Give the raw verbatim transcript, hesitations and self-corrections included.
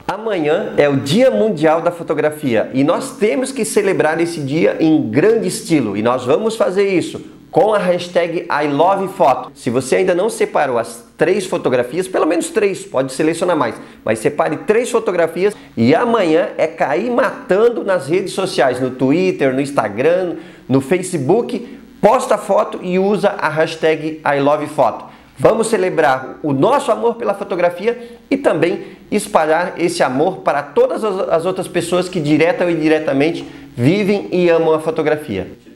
Amanhã é o Dia Mundial da Fotografia e nós temos que celebrar esse dia em grande estilo, e nós vamos fazer isso com a hashtag I Love Photo. Se você ainda não separou as três fotografias, pelo menos três, pode selecionar mais, mas separe três fotografias e amanhã é cair matando nas redes sociais, no Twitter, no Instagram, no Facebook, posta a foto e usa a hashtag I Love Photo. Vamos celebrar o nosso amor pela fotografia e também espalhar esse amor para todas as outras pessoas que direta ou indiretamente vivem e amam a fotografia.